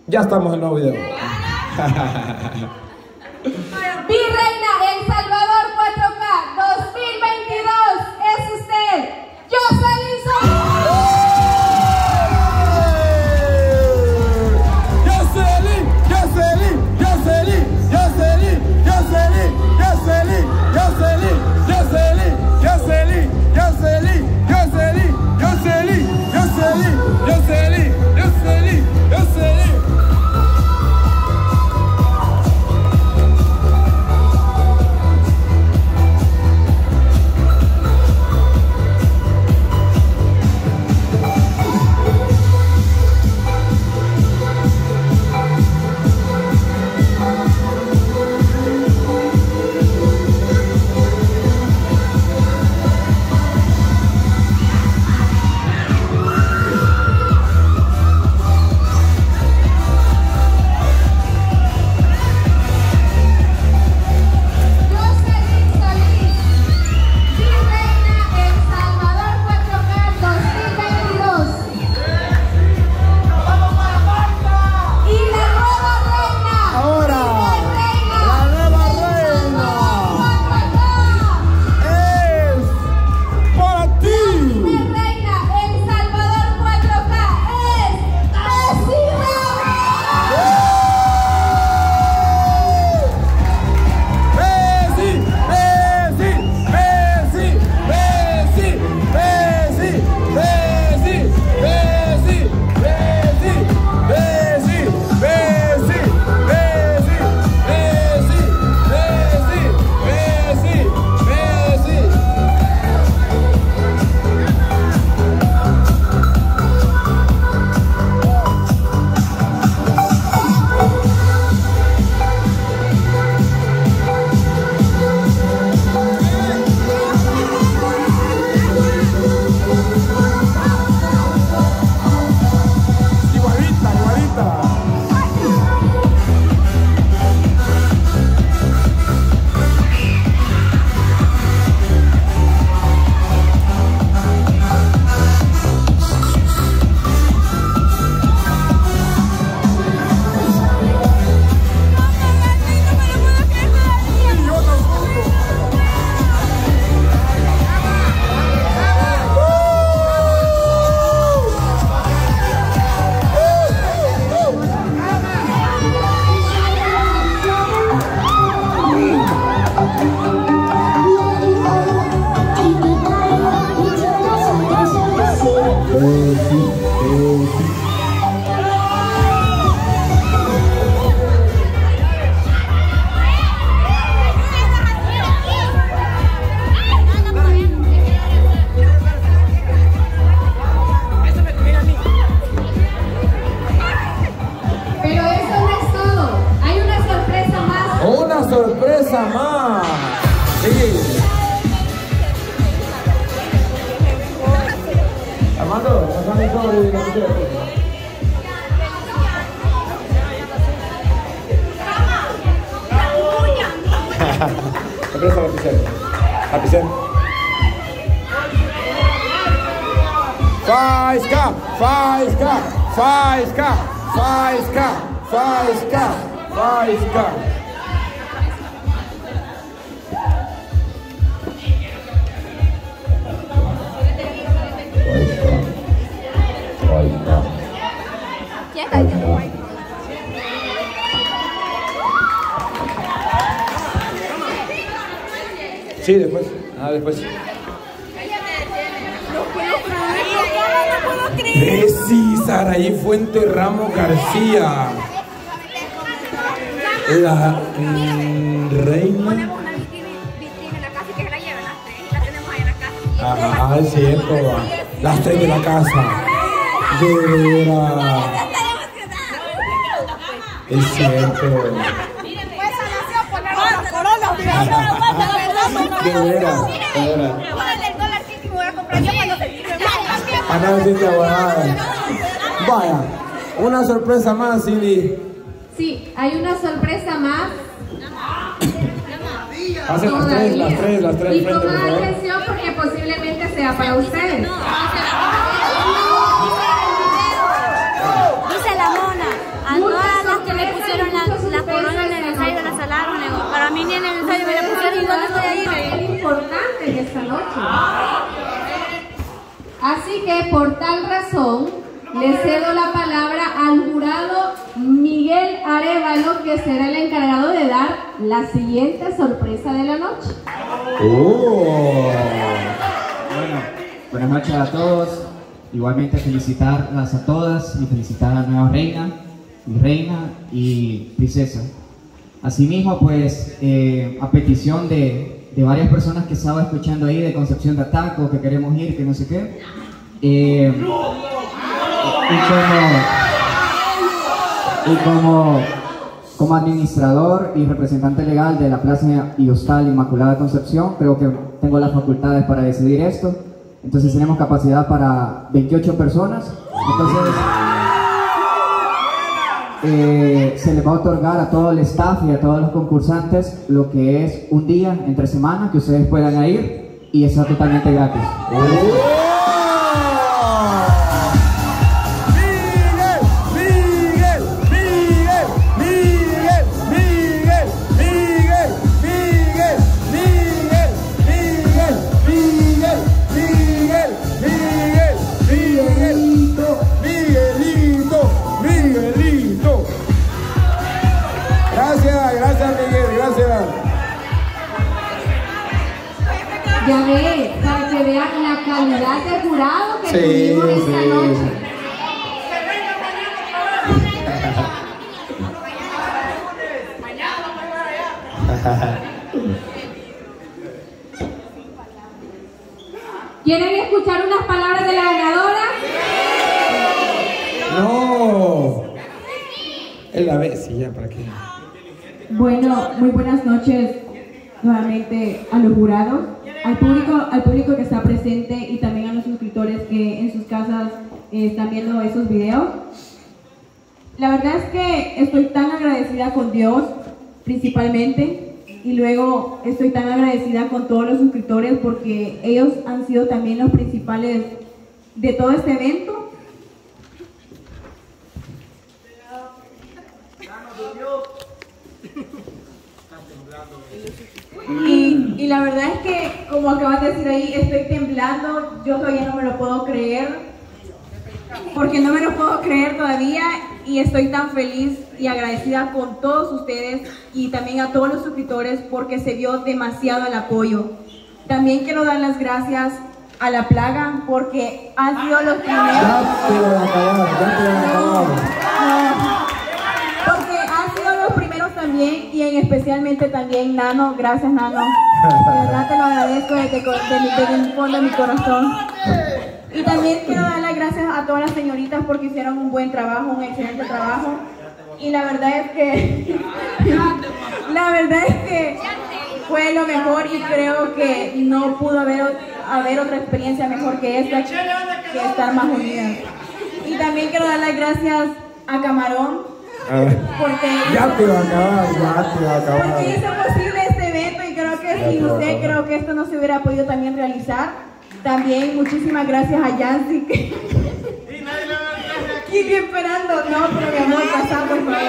Ya estamos en el nuevo video. Virreina El Salvador 4K 2022 es usted, Jocelyn Solís. Sorpresa más. Sí. Armando, pasame el sobre y lo que quieras. Te presto lapicero. Lapicero. 5K, 5K, 5K, 5K, 5K, 5K. Sí, después. Después. Sí, Saraí Fuente Ramos García. La reina. Ajá, es cierto. Las tres de la casa. De veras. Es cierto. De veras. Vaya, una sorpresa más, Cindy. Sí, hay una sorpresa más. Hacen las tres. Y pongan atención porque posiblemente sea para ustedes. Dice la mona. Así que por tal razón le cedo la palabra al jurado Miguel Arévalo, que será el encargado de dar la siguiente sorpresa de la noche. Bueno, buenas noches a todos. Igualmente felicitarlas a todas y felicitar a la nueva reina, mi reina y princesa. Asimismo, pues, a petición de varias personas que estaba escuchando ahí de Concepción de Ataco, que queremos ir, que no sé qué. Como administrador y representante legal de la Plaza y Hostal Inmaculada Concepción, creo que tengo las facultades para decidir esto. Entonces tenemos capacidad para 28 personas. Entonces se les va a otorgar a todo el staff y a todos los concursantes lo que es un día entre semana que ustedes puedan ir y está totalmente gratis. Ya ve, para que vean la calidad de jurado que tuvimos esta noche. ¿Quieren escuchar unas palabras de la ganadora? No. Es la vez, sí, ya, ¿para qué? Bueno, muy buenas noches nuevamente a los jurados, al público que está presente y también a los suscriptores que en sus casas están viendo esos videos. La verdad es que estoy tan agradecida con Dios, principalmente, y luego estoy tan agradecida con todos los suscriptores porque ellos han sido también los principales de todo este evento. Y la verdad es que, como acabas de decir ahí, estoy temblando. Yo todavía no me lo puedo creer, porque no me lo puedo creer todavía, y estoy tan feliz y agradecida con todos ustedes y también a todos los suscriptores porque se vio demasiado el apoyo. También quiero dar las gracias a La Plaga porque han sido los primeros. Porque han sido los primeros también, y especialmente también Nano. Gracias, Nano. De verdad te lo agradezco desde el fondo de mi corazón. Y también quiero dar las gracias a todas las señoritas porque hicieron un buen trabajo, un excelente trabajo. Y la verdad es que fue lo mejor, y creo que no pudo haber otra experiencia mejor que esta, que estar más unidas. Y también quiero dar las gracias a Camarón porque hizo posible este evento, y creo que sin usted creo que esto no se hubiera podido también realizar. También muchísimas gracias a Yancy que Kiki esperando, no, pero mi amor, pasar por favor.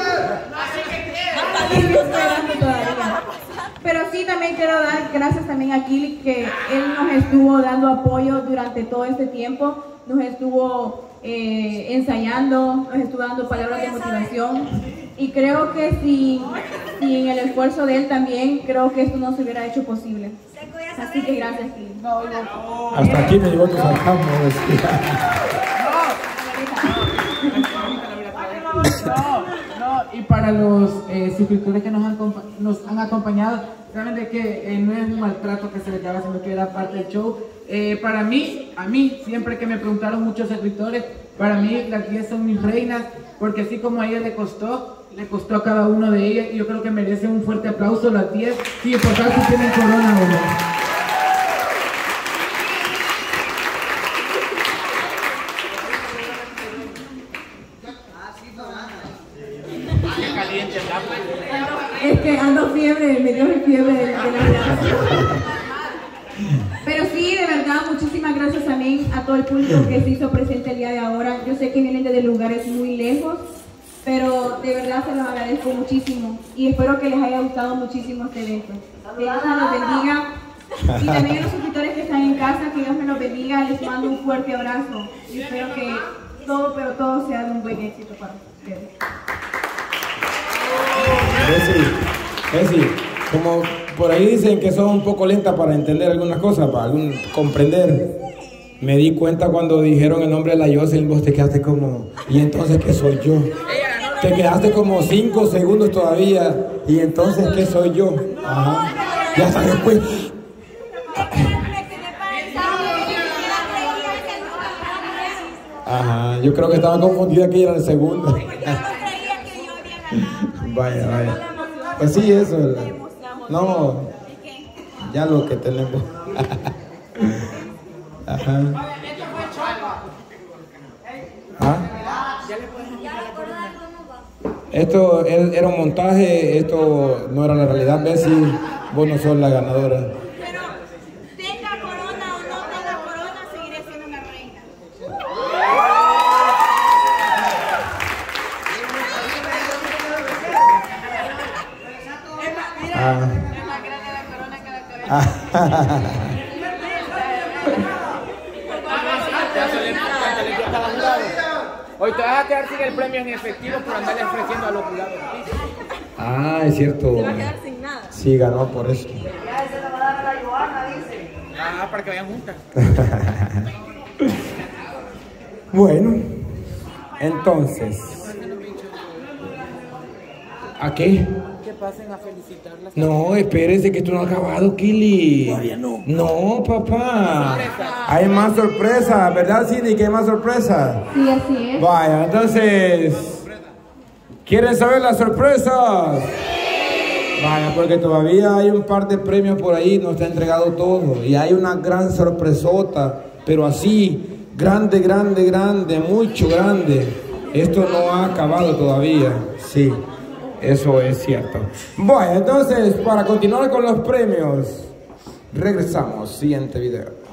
Kiki esperando todavía. Pero sí, también quiero dar gracias también a Kili, que él nos estuvo dando apoyo durante todo este tiempo, nos estuvo ensayando, nos estuvo dando palabras de motivación, y creo que sin el esfuerzo de él también, creo que esto no se hubiera hecho posible. Así que gracias, Kili. Hasta aquí me llegó tu sarcasmo. Y para los suscriptores que nos han acompañado, realmente que no es un maltrato que se les haga, sino que era parte del show. Para mí, siempre que me preguntaron muchos suscriptores, para mí las 10 son mis reinas, porque así como a ella le costó a cada uno de ellas, y yo creo que merecen un fuerte aplauso las 10, sin importar si tienen corona o no. Es que ando fiebre, me dio fiebre de la verdad. Pero sí, de verdad, muchísimas gracias también a todo el público que se hizo presente el día de ahora. Yo sé que vienen desde lugares muy lejos, pero de verdad se los agradezco muchísimo y espero que les haya gustado muchísimo este evento. Que Dios nos bendiga Y también a los suscriptores que están en casa, que Dios me los bendiga, les mando un fuerte abrazo. Y espero que todo, pero todo sea de un buen éxito para ustedes. Bessie, como por ahí dicen que son un poco lenta para entender algunas cosas, para comprender. Me di cuenta cuando dijeron el nombre de la Jocelyn, vos te quedaste como, ¿y entonces qué soy yo? Te quedaste como 5 segundos todavía, ¿y entonces qué soy yo? Ajá. Ya hasta después. Ajá, yo creo que estaba confundida que era el segundo. Vaya. Pues sí, eso. No, ya lo que tenemos. Ajá. ¿Ah? Esto era un montaje, esto no era la realidad. Bessie, vos no sos la ganadora. Pero tenga corona o no tenga corona, seguiré siendo una reina. Es más grande la corona que la cabeza. Hoy te vas a quedar sin el premio en efectivo por andarle ofreciendo a los jurados. Ah, es cierto. Se va a quedar sin nada. Sí, ganó por eso. Ya se le va a dar a la Joana, dice. Ah, para que vayan juntas. Bueno, entonces, ¿a qué? Que pasen a felicitarlas. No, espérense que esto no ha acabado, Kili. Todavía no. No, papá. Hay más sorpresas, ¿verdad, Cindy? Que hay más sorpresas. Sí, así es. Vaya, entonces, ¿quieren saber las sorpresas? Sí. Vaya, porque todavía hay un par de premios por ahí, no está entregado todo. Y hay una gran sorpresota, pero así, grande, mucho grande. Esto no ha acabado todavía, sí. Eso es cierto. Bueno, entonces, para continuar con los premios, regresamos. Siguiente video.